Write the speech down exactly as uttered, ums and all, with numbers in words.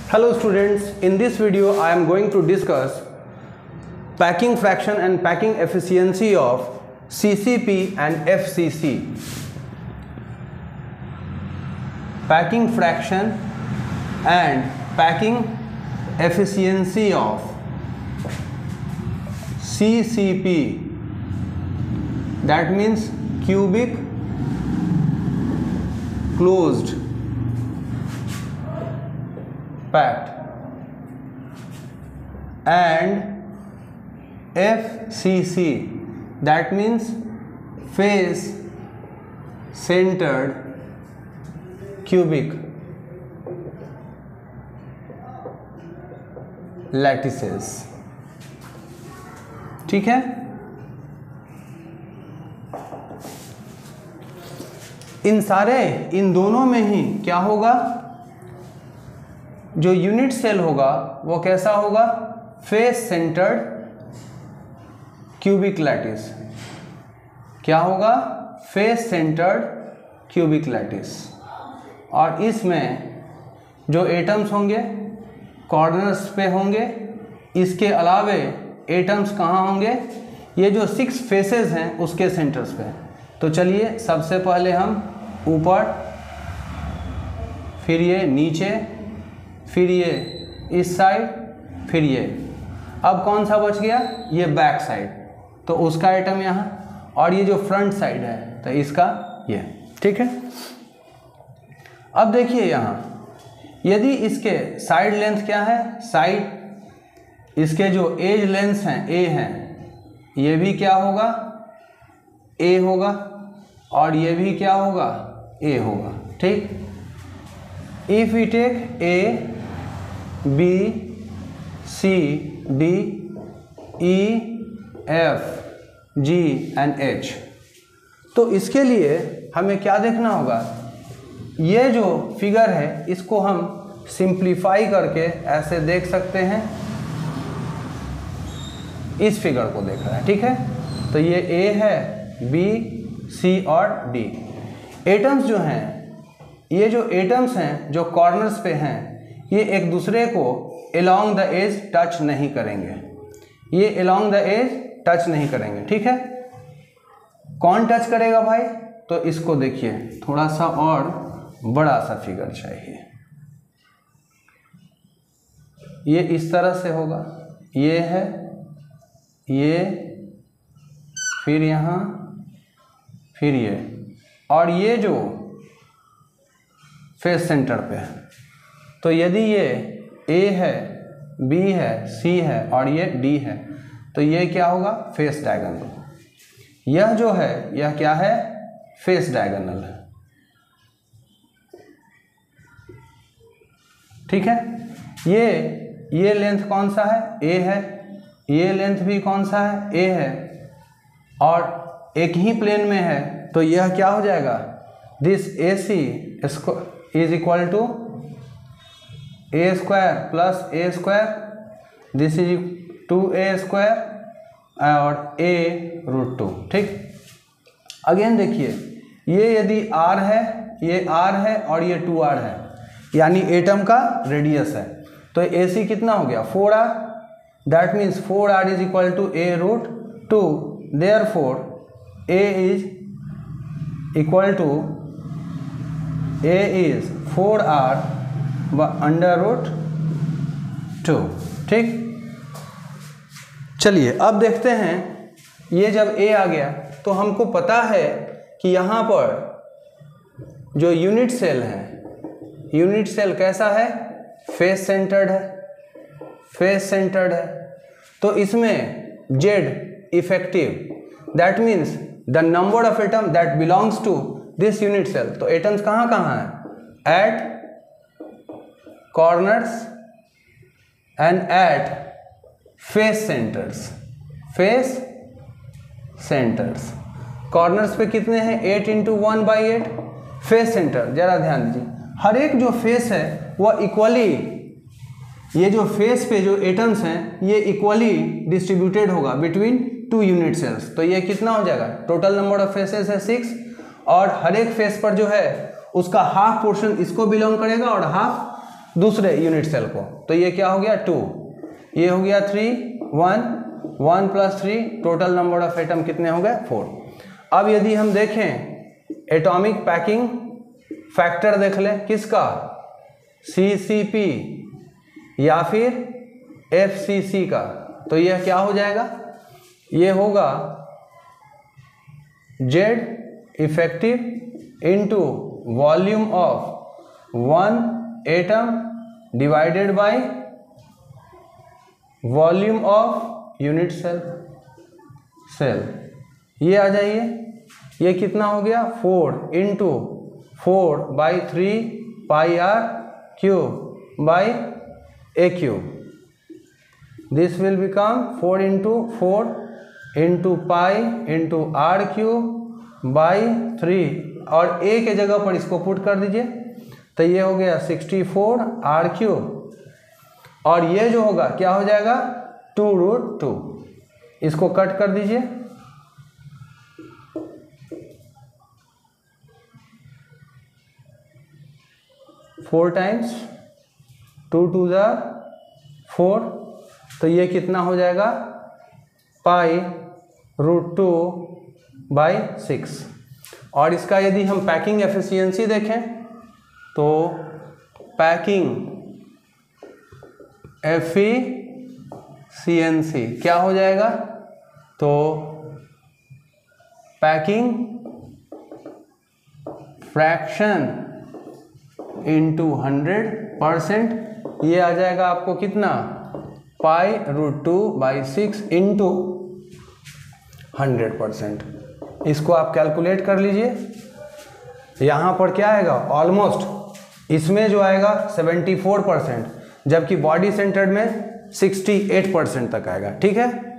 Hello students, in this video I am going to discuss packing fraction and packing efficiency of C C P and F C C. Packing fraction and packing efficiency of C C P, that means cubic closed packed, and F C C, that means face centered cubic lattices. ठीक है, इन सारे इन दोनों में ही क्या होगा, जो unit cell होगा वो कैसा होगा, फेस सेंटर्ड क्यूबिक लैटिस. क्या होगा, फेस सेंटर्ड क्यूबिक लैटिस. और इसमें जो एटम्स होंगे कॉर्नर्स पे होंगे. इसके अलावे एटम्स कहाँ होंगे, ये जो सिक्स फेसेस हैं उसके सेंटर्स पे. तो चलिए सबसे पहले हम ऊपर, फिर ये नीचे, फिर ये इस साइड, फिर ये. अब कौन सा बच गया, ये बैक साइड, तो उसका एटम यहाँ, और ये जो फ्रंट साइड है तो इसका ये. ठीक है, अब देखिए यहाँ, यदि इसके साइड लेंथ क्या है, साइड इसके जो एज लेंथ हैं ए हैं, ये भी क्या होगा, ए होगा, और ये भी क्या होगा, ए होगा. ठीक, if we take A B C D E F G and H, तो इसके लिए हमें क्या देखना होगा, ये जो फिगर है इसको हम सिंप्लीफाई करके ऐसे देख सकते हैं, इस फिगर को देख रहे हैं. ठीक है, तो ये ए है, बी सी और डी. एटम्स जो हैं, ये जो एटम्स हैं जो कॉर्नर्स पे हैं, ये एक दूसरे को अलोंग द एज टच नहीं करेंगे. ये अलोंग द एज टच नहीं करेंगे. ठीक है, कौन टच करेगा भाई, तो इसको देखिए, थोड़ा सा और बड़ा सा फिगर चाहिए. ये इस तरह से होगा, ये है, ये, फिर यहाँ, फिर ये, और ये जो फेस सेंटर पे है. तो यदि ये ए है, बी है, सी है और ये डी है, तो ये क्या होगा, फेस डायगोनल. यह जो है यह क्या है, फेस डायगोनल है. ठीक है, ये ये लेंथ कौन सा है, ए है, ये लेंथ भी कौन सा है, ए है, और एक ही प्लेन में है, तो यह क्या हो जाएगा, this A C is equal to A square plus A square, this is two A square और ए रूट टू. ठीक, अगेन देखिए, ये यदि आर है, ये आर है और ये टू आर है, यानी एटम का रेडियस है, तो ए सी कितना हो गया, four R. That means four R is equal to A root two. Therefore A is equal to, A is four R under root two. ठीक, चलिए अब देखते हैं, ये जब ए आ गया तो हमको पता है कि यहाँ पर जो यूनिट सेल है, यूनिट सेल कैसा है, फेस सेंटर्ड है, फेस सेंटर्ड है. तो इसमें Z effective, that means the number of atom that belongs to this unit cell. तो एटम्स कहाँ कहाँ हैं, eight corners and at face centers. face centers, corners पे कितने हैं, eight into one by eight. Face centre, जरा ध्यान दीजिए, हर एक जो फेस है वह इक्वली, ये जो फेस पे जो एटम्स हैं ये इक्वली डिस्ट्रीब्यूटेड होगा बिटवीन टू यूनिट सेल्स. तो ये कितना हो जाएगा, टोटल नंबर ऑफ फेसेस है सिक्स, और हर एक फेस पर जो है उसका हाफ पोर्शन इसको बिलोंग करेगा और हाफ दूसरे यूनिट सेल को, तो ये क्या हो गया टू, ये हो गया three, one, one plus three, total number of atom कितने हो गए फोर। अब यदि हम देखें एटॉमिक पैकिंग फैक्टर देख लें किसका, सी सी पी या फिर एफ सी सी का, तो यह क्या हो जाएगा, ये होगा Z effective into volume of one atom divided by volume of unit cell cell ये आ जाइए, ये कितना हो गया four into four by three pi R cube by A cube, this will become four into four into pi into R cube by three, और A के जगह पर इसको पुट कर दीजिए, तो ये हो गया सिक्सटी फोर आर क्यूब, और ये जो होगा क्या हो जाएगा टू रूट टू, इसको कट कर दीजिए, फोर टाइम्स टू टू ज़ा फोर, तो ये कितना हो जाएगा pi root two by six. और इसका यदि हम पैकिंग एफिशिएंसी देखें तो पैकिंग एफिशिएंसी क्या हो जाएगा, तो packing fraction into hundred percent, ये आ जाएगा आपको कितना pi root two by six into hundred percent. इसको आप कैलकुलेट कर लीजिए, यहाँ पर क्या आएगा ऑलमोस्ट, इसमें जो आएगा सेवेंटी फोर परसेंट, जबकि बॉडी सेंटर्ड में सिक्सटी एट परसेंट तक आएगा। ठीक है।